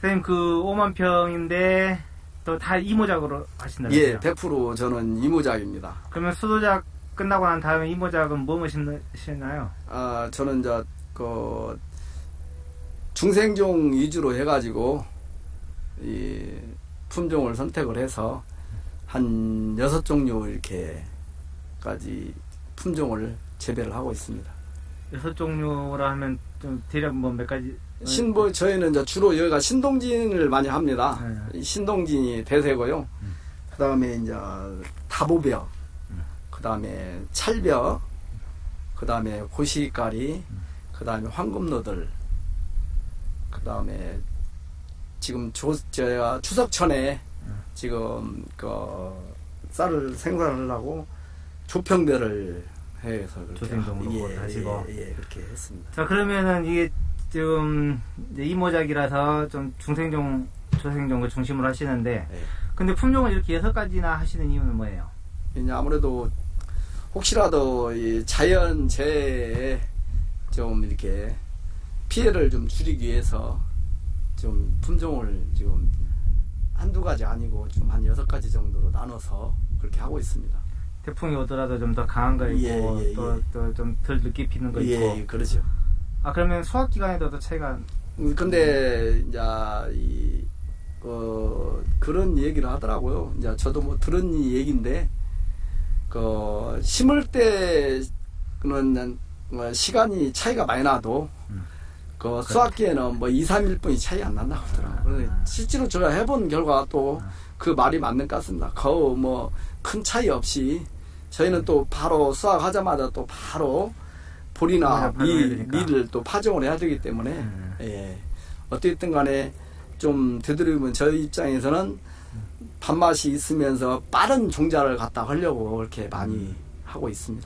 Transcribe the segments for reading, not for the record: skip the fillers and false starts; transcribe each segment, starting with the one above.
선생님 그 5만 평인데 또 다 이모작으로 하신다고요? 예, 100% 저는 이모작입니다. 그러면 수도작 끝나고 난 다음에 이모작은 뭐 심나요? 저는 이제 그 중생종 위주로 해가지고 이 품종을 선택을 해서 한 6종류 이렇게까지 품종을 재배를 하고 있습니다. 6종류라 하면 좀 대략 뭐 몇 가지? 저희는 이제 주로 여기가 신동진을 많이 합니다. 네. 신동진이 대세고요. 그 다음에 이제 다보벼, 그 다음에 찰벼, 그 다음에 고시가리, 그 다음에 황금노들, 그 다음에 지금 저희가 추석전에 지금 그 쌀을 생산하려고 조평별을 해서 조생종으로 하시고 그렇게 했습니다. 자, 그러면은 이게 지금 이제 이모작이라서 좀 중생종, 조생종을 중심으로 하시는데, 네. 근데 품종을 이렇게 6가지나 하시는 이유는 뭐예요? 이제 아무래도 혹시라도 이 자연재해에 좀 이렇게 피해를 좀 줄이기 위해서 좀 품종을 지금 한두 가지 아니고 좀 한 6가지 정도로 나눠서 그렇게 하고 있습니다. 태풍이 오더라도 좀 더 강한 거 있고, 또 좀 덜 늦게 피는 거 있고. 예, 그렇죠. 그러면 수확 기간에도 또 차이가. 근데 이제 그런 얘기를 하더라고요. 이제 저도 뭐 들은 얘기인데, 심을 때는 시간이 차이가 많이 나도 수확기에는 뭐 2, 3일뿐이 차이 안 난다고 하더라고요. 실제로 제가 해본 결과 또 그 말이 맞는 것 같습니다. 거의 뭐 큰 차이 없이 저희는 또 바로 수확하자마자 또 바로 볼이나 밀을 또 파종을 해야 되기 때문에 예. 어쨌든 간에 좀 되도록이면 저희 입장에서는 밥맛이 있으면서 빠른 종자를 갖다 하려고 그렇게 많이 하고 있습니다.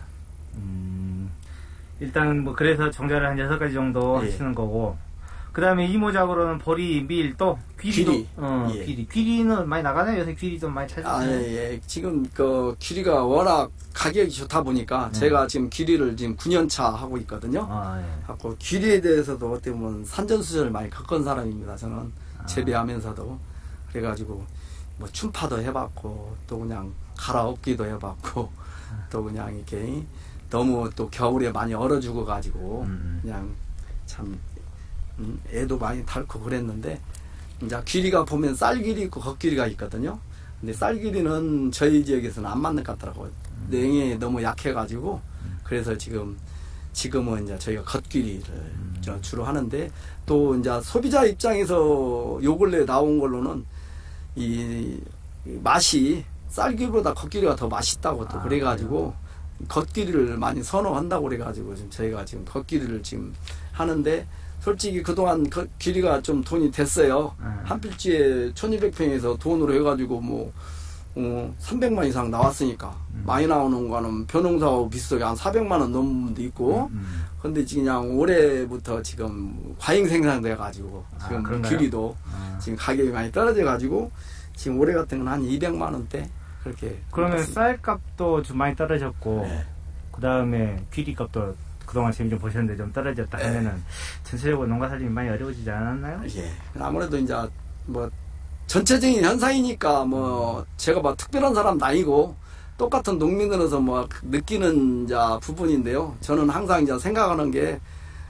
일단 뭐 그래서 종자를 한 6가지 정도 하시는 거고, 그 다음에 이모작으로는 보리, 밀, 또 귀리도. 귀리는 많이 나가나요? 요새 귀리 좀 많이 찾으세요? 예. 지금 그 귀리가 워낙 가격이 좋다 보니까 제가 지금 귀리를 지금 9년차 하고 있거든요. 하고 귀리에 대해서도 어떻게 보면 산전수전을 많이 겪은 사람입니다. 저는 재배하면서도. 그래가지고 뭐 춘파도 해봤고 또 그냥 갈아엎기도 해봤고 또 그냥 이렇게 너무 또 겨울에 많이 얼어 죽어가지고 그냥 참 애도 많이 닳고 그랬는데, 이제 귀리가 보면 쌀귀리 있고 겉귀리가 있거든요. 근데 쌀귀리는 저희 지역에서는 안 맞는 것 같더라고요. 냉에 너무 약해가지고. 그래서 지금은 이제 저희가 겉귀리를 주로 하는데, 또 이제 소비자 입장에서 요 근래 나온 걸로는 이 맛이 쌀귀리보다 겉귀리가 더 맛있다고 또 그래가지고 겉귀리를 많이 선호한다고 그래가지고 지금 저희가 지금 겉귀리를 지금 하는데, 솔직히 그동안 귀리가 좀 돈이 됐어요. 한 필지에 1200평에서 돈으로 해가지고 뭐 300만 이상 나왔으니까 많이 나오는 거는 벼농사하고 비슷하게 한 400만원 넘는 데 있고, 근데 지금 그냥 올해부터 지금 과잉 생산돼 가지고 지금 귀리도 지금 가격이 많이 떨어져 가지고 지금 올해 같은 건 한 200만원대 그렇게. 그러면 쌀값도 좀 많이 떨어졌고, 그 다음에 귀리값도 그동안 재미 좀 보셨는데 좀 떨어졌다 하면은 전체적으로 농가 살림이 많이 어려워지지 않았나요? 예. 아무래도 이제 뭐 전체적인 현상이니까 뭐 제가 뭐 특별한 사람도 아니고 똑같은 농민으로서 뭐 느끼는 이제 부분인데요. 저는 항상 이제 생각하는 게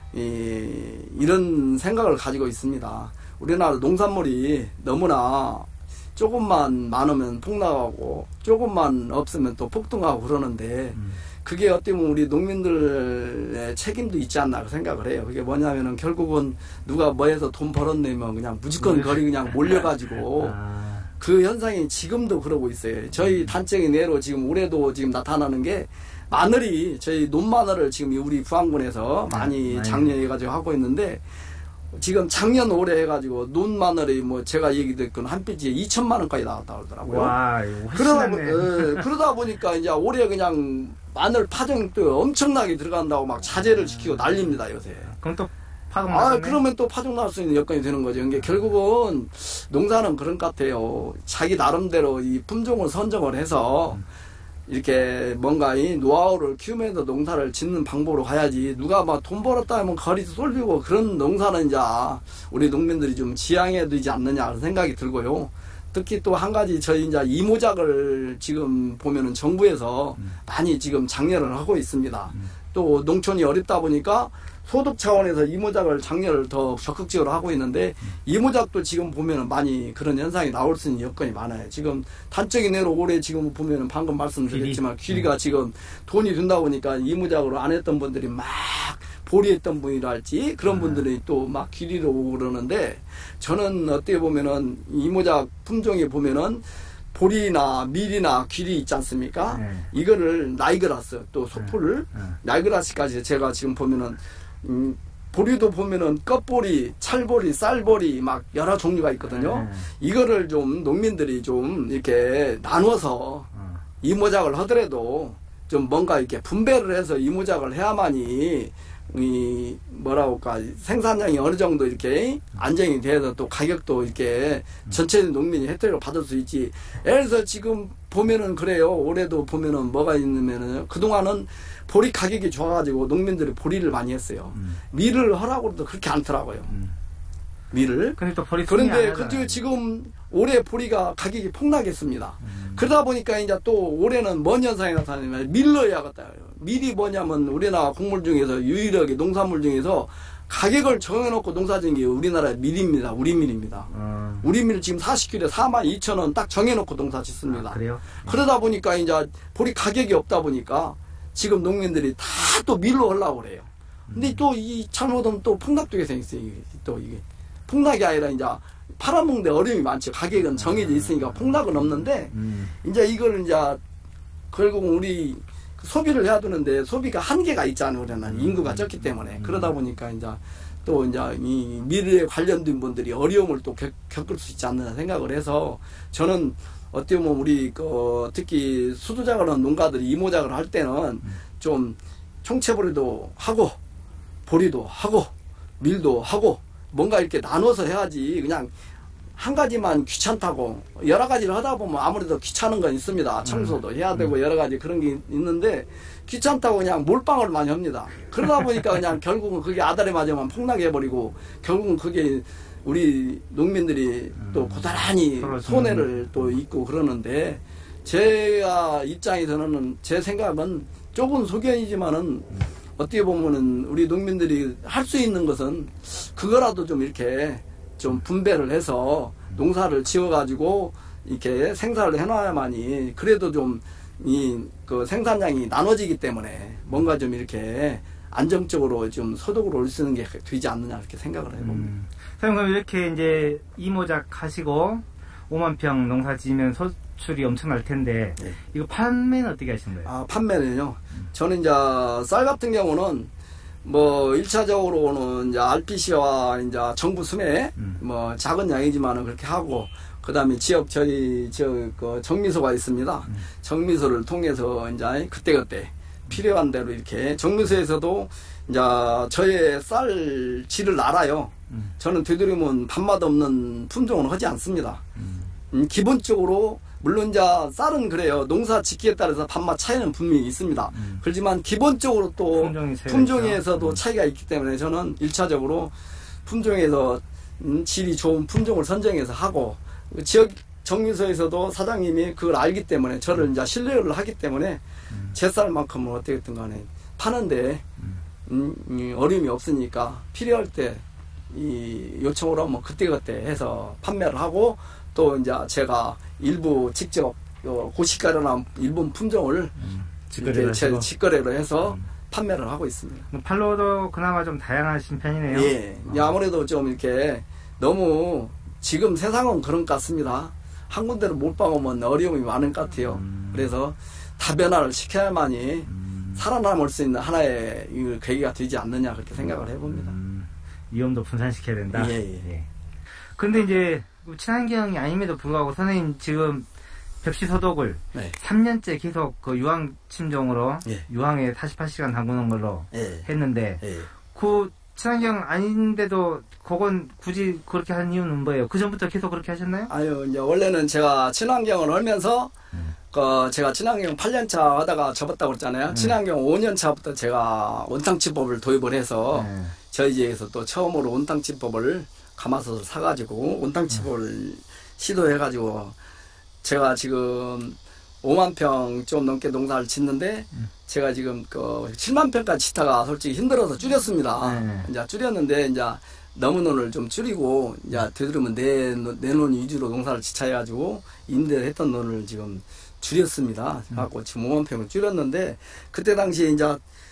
이런 생각을 가지고 있습니다. 우리나라 농산물이 너무나 조금만 많으면 폭락하고 조금만 없으면 또 폭등하고 그러는데, 그게 어떻게 보면 우리 농민들의 책임도 있지 않나 생각을 해요. 그게 뭐냐면은 결국은 누가 뭐해서 돈 벌었네면 그냥 무조건 거리 그냥 몰려가지고 그 현상이 지금도 그러고 있어요. 저희 단적인 예로 지금 올해도 지금 나타나는 게 마늘이, 저희 논마늘을 지금 우리 부안군에서 많이 장려해가지고 하고 있는데, 지금 작년 올해 해가지고 논마늘이 뭐 제가 얘기 듣기로는 한 필지에 2천만 원까지 나왔다고 그러더라고요. 와, 그러다 보니까 이제 올해 그냥 마늘 파종도 엄청나게 들어간다고 막 자재를 시키고 난립니다 요새. 그럼 또 파종 나왔네? 그러면 또 파종 나올 수 있는 여건이 되는 거죠. 이게 결국은 농사는 그런 것 같아요. 자기 나름대로 이 품종을 선정을 해서 이렇게 뭔가 이 노하우를 키우면서 농사를 짓는 방법으로 가야지 누가 막 돈 벌었다 하면 거리도 쏠리고 그런 농사는 이제 우리 농민들이 좀 지양해야 되지 않느냐 그런 생각이 들고요. 특히 또 한 가지 저희 이제 이모작을 지금 보면은 정부에서 많이 지금 장려를 하고 있습니다. 또 농촌이 어렵다 보니까 소득 차원에서 이모작을 장려를 더 적극적으로 하고 있는데 이모작도 지금 보면은 많이 그런 현상이 나올 수 있는 여건이 많아요. 지금 단적인 예로 올해 지금 보면은 방금 말씀드렸지만 귀리가 지금 돈이 든다 보니까 이모작으로 안 했던 분들이 막 보리했던 분이랄지 그런 분들이 또 막 귀리로 오고 그러는데 저는 어떻게 보면은 이모작 품종에 보면은 보리나 밀이나 귀리 있지 않습니까? 이거를 나이그라스 또 소풀을 나이그라스까지 제가 지금 보면은 보리도 보면은 껍보리, 찰보리, 쌀보리 막 여러 종류가 있거든요. 이거를 좀 농민들이 좀 이렇게 나눠서 이모작을 하더라도 좀 뭔가 이렇게 분배를 해서 이모작을 해야만이 이 뭐라고 할까 생산량이 어느 정도 이렇게 안정이 돼서 또 가격도 이렇게 전체 농민이 혜택을 받을 수 있지. 예를 들어서 지금 보면은 그래요. 올해도 보면은 뭐가 있냐면은 그동안은 보리 가격이 좋아가지고 농민들이 보리를 많이 했어요. 밀을 하라고 해도 그렇게 않더라고요. 밀을. 그런데 지금 올해 보리가 가격이 폭락했습니다. 그러다 보니까 이제 또 올해는 뭔 현상이 나타나냐면 밀로 해야겠다. 밀이 뭐냐면 우리나라 곡물 중에서 유일하게 농산물 중에서 가격을 정해놓고 농사짓는 게 우리나라의 밀입니다. 우리 밀입니다. 우리 밀 지금 40kg에 42,000원 딱 정해놓고 농사 짓습니다. 그래요? 그러다 보니까 이제 보리 가격이 없다 보니까 지금 농민들이 다 또 밀로 하려고 그래요. 근데 또 이 잘못하면 또 폭락도 생겼어요. 또 이게 폭락이 아니라 이제 팔아먹는데 어려움이 많죠. 가격은 정해져 있으니까 폭락은 없는데 이제 이걸 이제 결국 우리 소비를 해야 되는데 소비가 한계가 있잖아요. 우리는 인구가 적기 때문에 그러다 보니까 이제 또 이제 이 밀에 관련된 분들이 어려움을 또 겪을 수 있지 않나 생각을 해서 저는 어떻게 보면 우리 특히 수두작을 하는 농가들이 이모작을 할 때는 좀 총채보리도 하고 보리도 하고 밀도 하고 뭔가 이렇게 나눠서 해야지 그냥 한 가지만 귀찮다고 여러 가지를 하다 보면 아무래도 귀찮은 건 있습니다. 청소도 해야 되고 여러 가지 그런 게 있는데 귀찮다고 그냥 몰빵을 많이 합니다. 그러다 보니까 그냥 결국은 그게 아다리 맞으면 폭락해버리고 결국은 그게 우리 농민들이 또 고스란히 손해를 또 입고 그러는데 제가 입장에서는 제 생각은 조금 소견이지만은 어떻게 보면은 우리 농민들이 할 수 있는 것은 그거라도 좀 이렇게 좀 분배를 해서 농사를 지어가지고 이렇게 생산을 해놔야만이 그래도 좀 그 생산량이 나눠지기 때문에 뭔가 좀 이렇게 안정적으로 좀 소득을 올 수 있는 게 되지 않느냐 이렇게 생각을 해봅니다. 선생님 그럼 이렇게 이제 이모작 하시고 5만 평 농사 지으면 소출이 엄청날 텐데 네. 이거 판매는 어떻게 하시는 거예요? 판매는요. 저는 이제 쌀 같은 경우는 뭐 1차적으로는 이제 RPC와 이제 정부 수매 뭐 작은 양이지만은 그렇게 하고 그다음에 저희 그 정미소가 있습니다. 정미소를 통해서 이제 그때그때 필요한 대로 이렇게 정미소에서도 이제 저의 쌀 질을 알아요. 저는 되도록이면 밥맛 없는 품종은 하지 않습니다. 기본적으로 물론 이제 쌀은 그래요. 농사 짓기에 따라서 밥맛 차이는 분명히 있습니다. 그렇지만 기본적으로 또 품종에서도 차이가 있기 때문에 저는 1차적으로 품종에서 질이 좋은 품종을 선정해서 하고 지역 정미소에서도 사장님이 그걸 알기 때문에 저를 이제 신뢰를 하기 때문에 제 쌀만큼은 어떻게든 간에 파는데 어려움이 없으니까 필요할 때 요청을 하면 그때그때 해서 판매를 하고 또 이제 제가 일부 직접 고시가료나 일본 품종을 직거래로 해서 판매를 하고 있습니다. 판로도 그나마 좀 다양하신 편이네요. 예. 아무래도 좀 이렇게 너무 지금 세상은 그런 것 같습니다. 한 군데로 몰빵하면 어려움이 많은 것 같아요. 그래서 다변화를 시켜야만이 살아남을 수 있는 하나의 계기가 되지 않느냐 그렇게 생각을 해봅니다. 위험도 분산시켜야 된다. 예. 근데 이제 친환경이 아님에도 불구하고 선생님 지금 벽시소독을 3년째 계속 그 유황 침종으로 유황에 48시간 담그는 걸로 했는데 그 친환경 아닌데도 그건 굳이 그렇게 한 이유는 뭐예요? 그 전부터 계속 그렇게 하셨나요? 아유, 이제 원래는 제가 친환경을 하면서 제가 친환경 8년차 하다가 접었다고 그랬잖아요. 친환경 5년차부터 제가 온탕치법을 도입을 해서 저희 집에서 또 처음으로 온탕치법을 가마솥을 사가지고 온탕치법을 시도해가지고 제가 지금 5만 평 좀 넘게 농사를 짓는데 제가 지금 7만 평까지 짓다가 솔직히 힘들어서 줄였습니다. 이제 줄였는데 이제 너무 논을 좀 줄이고 이제 되도록이면 내 논 위주로 농사를 지차해가지고 임대를 했던 논을 지금 줄였습니다. 그래갖고 지금 5만 평을 줄였는데 그때 당시에 이제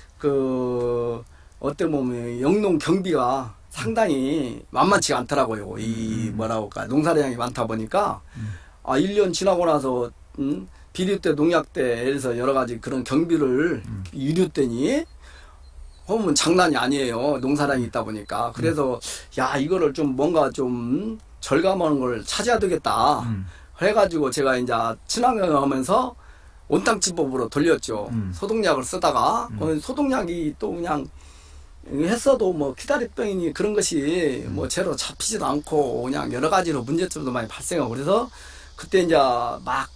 어떻게 보면 영농 경비가 상당히 만만치가 않더라고요. 이 뭐라고 할까 농사량이 많다 보니까 1년 지나고 나서 비료 때 농약 때에서 여러 가지 그런 경비를 유료 때니 보면 장난이 아니에요. 농사량이 있다 보니까. 그래서 야 이거를 좀 뭔가 좀 절감하는 걸 찾아야 되겠다. 그래가지고 제가 이제 친환경 하면서 온탕치법으로 돌렸죠. 소독약을 쓰다가 소독약이 또 그냥 했어도 뭐 키다리병이니 그런 것이 뭐 제로 잡히지도 않고 그냥 여러 가지로 문제점도 많이 발생하고 그래서 그때 이제 막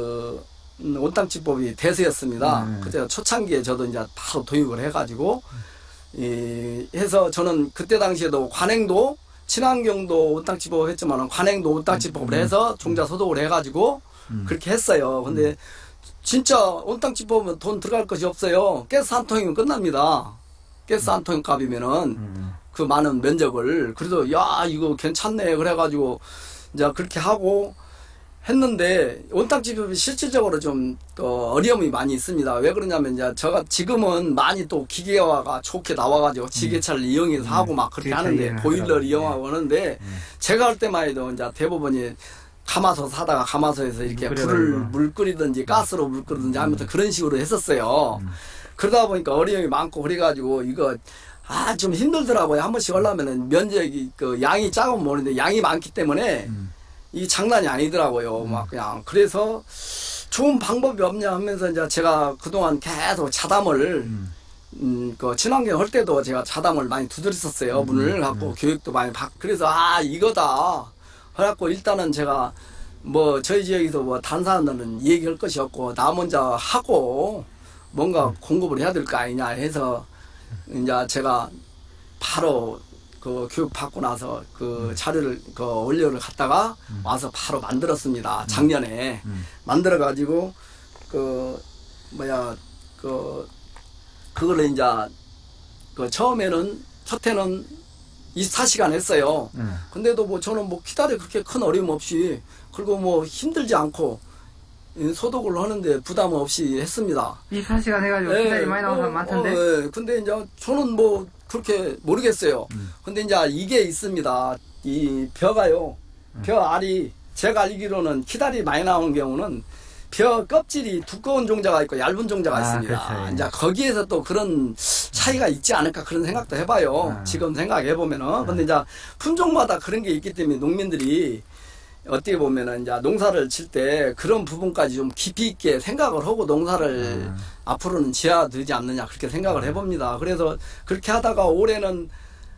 온탕치법이 대세였습니다. 그때 초창기에 저도 이제 바로 도입을 해가지고 해서 저는 그때 당시에도 관행도 친환경도 온탕치법 했지만 관행도 온탕치법을 해서 종자 소독을 해가지고 그렇게 했어요. 근데 진짜 온탕치법은 돈 들어갈 것이 없어요. 가스 한 통이면 끝납니다. 가스 한 통 값이면은 그 많은 면적을 그래서 야 이거 괜찮네 그래가지고 이제 그렇게 하고 했는데 온탕치법이 실질적으로 좀 어려움이 많이 있습니다. 왜 그러냐면 이제 제가 지금은 많이 또 기계화가 좋게 나와가지고 지게차를 이용해서 하고 막 그렇게 하는데 보일러를 이용하고 하는데 제가 할 때만 해도 이제 대부분이 가마솥 사다가 가마솥에서 이렇게 물 끓이든지 가스로 물 끓이든지 하면서 그런 식으로 했었어요. 그러다 보니까 어려움이 많고 그래가지고 이거 좀 힘들더라고요. 한 번씩 하려면은 면적이 양이 작으면 모르는데 양이 많기 때문에 이 장난이 아니더라고요. 막 그냥 그래서 좋은 방법이 없냐 하면서 이제 제가 그동안 계속 자담을 친환경 할 때도 제가 자담을 많이 두드렸었어요. 문을 갖고 교육도 많이 받고 그래서 이거다. 그래갖고 일단은 제가 뭐 저희 지역에서 뭐 다른 사람들은 얘기할 것이 없고 나 먼저 하고 뭔가 공급을 해야 될 거 아니냐 해서 이제 제가 바로 교육 받고 나서 자료를 원료를 갖다가 와서 바로 만들었습니다. 작년에 만들어 가지고 그걸 이제 처음에는 첫 해는 24시간 했어요. 근데도 뭐 저는 뭐 기다려 그렇게 큰 어려움 없이 그리고 뭐 힘들지 않고 소독을 하는데 부담 없이 했습니다. 24시간 해가지고 기다리 많이 나오는 사람 많던데. 근데 이제 저는 뭐 그렇게 모르겠어요. 근데 이제 이게 있습니다. 이 벼가요. 벼 알이 제가 알기로는 키달이 많이 나오는 경우는 벼 껍질이 두꺼운 종자가 있고 얇은 종자가 있습니다. 그렇죠. 이제 거기에서 또 그런 차이가 있지 않을까 그런 생각도 해봐요. 지금 생각해 보면은. 근데 이제 품종마다 그런 게 있기 때문에 농민들이 어떻게 보면은 이제 농사를 칠 때 그런 부분까지 좀 깊이 있게 생각을 하고 농사를 앞으로는 지어야 되지 않느냐 그렇게 생각을 해봅니다. 그래서 그렇게 하다가 올해는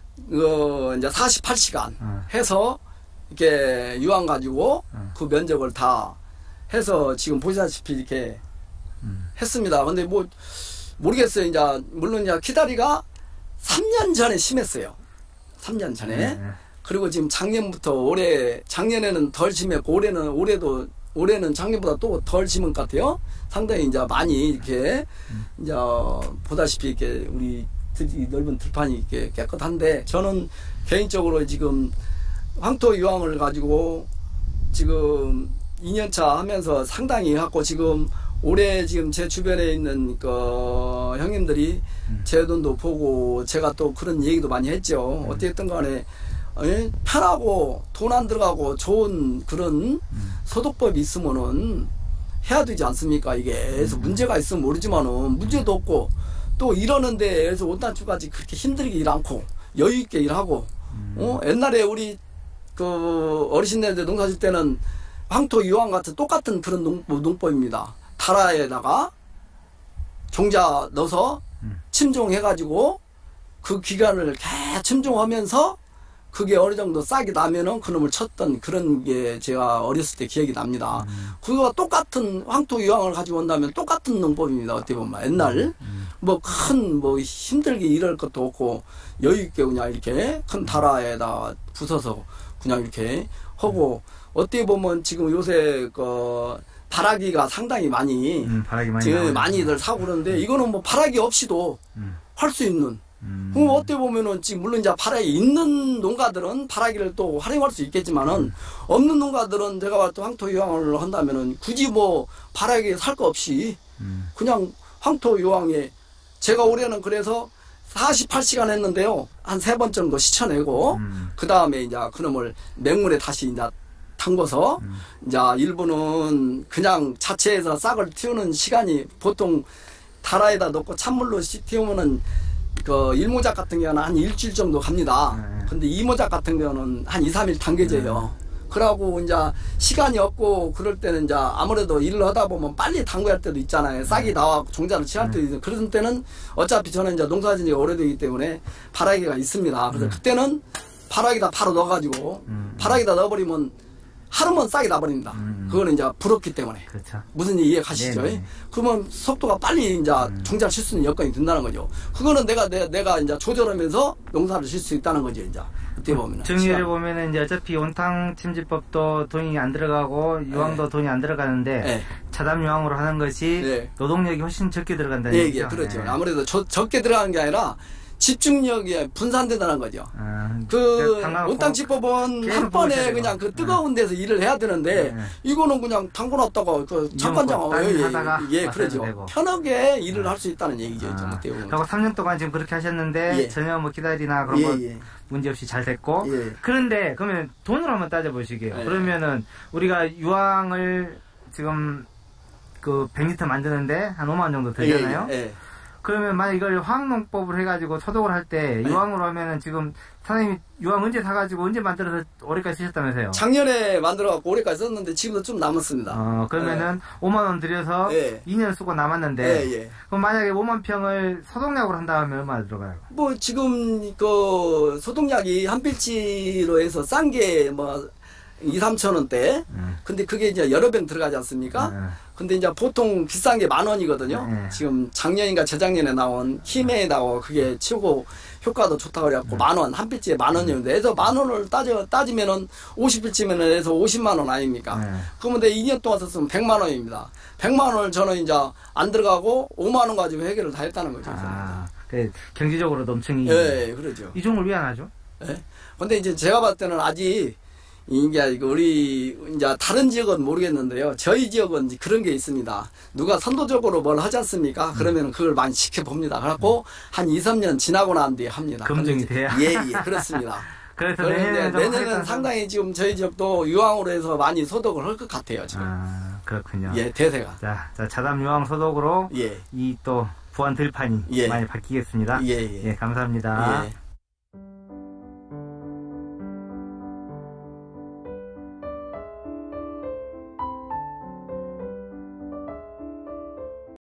이제 48시간 해서 이렇게 유황 가지고 그 면적을 다 해서 지금 보시다시피 이렇게 했습니다. 근데 뭐 모르겠어요. 이제 물론 이제 키다리가 3년 전에 심했어요. 3년 전에. 그리고 지금 작년부터 작년에는 덜 심했고 올해는 작년보다 또 덜 심은 것 같아요. 상당히 이제 많이 이렇게 이제 보다시피 이렇게 우리 넓은 들판이 이렇게 깨끗한데 저는 개인적으로 지금 황토 유황을 가지고 지금 2년차 하면서 상당히 갖고 지금 올해 지금 제 주변에 있는 형님들이 제 돈도 보고 제가 또 그런 얘기도 많이 했죠. 어쨌든 간에 편하고 돈 안 들어가고 좋은 그런 소독법이 있으면은 해야 되지 않습니까? 이게 그래서 문제가 있으면 모르지만은 문제도 없고 또 이러는데 그래서 온단추까지 그렇게 힘들게 일 않고 여유 있게 일하고 옛날에 우리 어르신네들 농사 질 때는 황토 유황 같은 똑같은 그런 농법입니다. 다라에다가 종자 넣어서 침종해가지고 그 기간을 계속 침종하면서 그게 어느 정도 싹이 나면은 그놈을 쳤던 그런 게 제가 어렸을 때 기억이 납니다. 그거가 똑같은 황토 유황을 가지고 온다면 똑같은 농법입니다. 어떻게 보면 옛날 뭐 큰 뭐 힘들게 일할 것도 없고 여유 있게 그냥 이렇게 큰 다라에다 부숴서 그냥 이렇게 하고 어떻게 보면 지금 요새 그 바라기가 상당히 많이 지금 많이들 사고 그러는데 이거는 뭐 바라기 없이도 할 수 있는 그럼 어떻게 보면은 지금 물론 이제 바라기 있는 농가들은 바라기를 또 활용할 수 있겠지만은 없는 농가들은 제가 봤을 때 황토 유황을 한다면은 굳이 뭐 바라기 살 거 없이 그냥 황토 유황에 제가 올해는 그래서 48시간 했는데요. 한 3번 정도 씻어내고 그 다음에 이제 그놈을 맹물에 다시 이제 담궈서 이제 일부는 그냥 자체에서 싹을 틔우는 시간이 보통 다라에다 넣고 찬물로 틔우면은 그 일모작 같은 경우는 한 일주일 정도 갑니다. 근데 이모작 같은 경우는 한 2, 3일 당겨져요. 그러고 이제 시간이 없고 그럴 때는 이제 아무래도 일을 하다 보면 빨리 담궈야 할 때도 있잖아요. 싹이 나와 종자를 취할 때도 있어요. 그런 때는 어차피 저는 이제 농사진 지가 오래되기 때문에 바라기가 있습니다. 그래서 그때는 바라기다 바로 넣어가지고 바라기다 넣어버리면 하루면 싹이 나버립니다. 그거는 이제 불었기 때문에. 그렇죠. 무슨 이해 가시죠? 네네. 그러면 속도가 빨리 이제 종자를 칠 수 있는 여건이 된다는 거죠. 그거는 내가 이제 조절하면서 농사를 칠 수 있다는 거죠, 이제. 어떻게 보면은. 정리를 보면은 이제 어차피 온탕 침지법도 돈이 안 들어가고 유황도 네. 돈이 안 들어가는데 네. 자담 유황으로 하는 것이 네. 노동력이 훨씬 적게 들어간다는 얘기죠. 예, 그렇죠. 네. 아무래도 적게 들어가는 게 아니라 집중력이 분산된다는 거죠. 그 온탕치법은 한 번에 그냥 그 뜨거운 데서 일을 해야 되는데 이거는 그냥 담궈놨다가 그 잠깐장 예, 그러죠. 편하게 일을 할 수 있다는 얘기죠. 그리고 3년 동안 지금 그렇게 하셨는데 예. 전혀 뭐 기다리나 그런 거 문제 없이 잘 됐고 그런데 그러면 돈으로 한번 따져보시게요. 그러면은 우리가 유황을 지금 그 100리터 만드는데 한 5만 원 정도 들잖아요. 그러면 만약 이걸 화학농법을 해가지고 소독을 할 때 유황으로 하면은 지금 사장님이 유황 언제 사가지고 언제 만들어서 올해까지 쓰셨다면서요? 작년에 만들어갖고 올해까지 썼는데 지금도 좀 남았습니다. 그러면은 5만 원 들여서 2년 쓰고 남았는데 그럼 만약에 5만 평을 소독약으로 한다면 얼마나 들어가요? 뭐 지금 그 소독약이 한 필지로 해서 싼 게 뭐 2, 3천 원대. 근데 그게 이제 여러 병 들어가지 않습니까? 근데 이제 보통 비싼 게 10,000원이거든요. 지금 작년인가 재작년에 나온 키메에 나와 그게 최고 효과도 좋다고 그래갖고 10,000원, 한 필지에 10,000원이었는데 해서 10,000원을 따지면은 50필지면은 해서 50만 원 아닙니까? 그러면 2년 동안 썼으면 100만 원입니다. 100만 원을 저는 이제 안 들어가고 5만 원 가지고 해결을 다 했다는 거죠. 경제적으로 넘치니. 예, 그러죠. 이 종을 왜 안 하죠? 예. 근데 이제 제가 봤을 때는 아직 이게 우리 이제 다른 지역은 모르겠는데요. 저희 지역은 그런 게 있습니다. 누가 선도적으로 뭘 하지 않습니까? 그러면 그걸 많이 지켜봅니다. 그래갖고 한 2, 3년 지나고 난 뒤에 합니다. 검증이 돼야. 예, 그렇습니다. 그래서 내년에는 상당히 지금 저희 지역도 유황으로 해서 많이 소독을 할 것 같아요. 지금. 그렇군요. 예, 대세가. 자, 자담 유황 소독으로 이 또 부안 들판이 많이 바뀌겠습니다. 예, 감사합니다.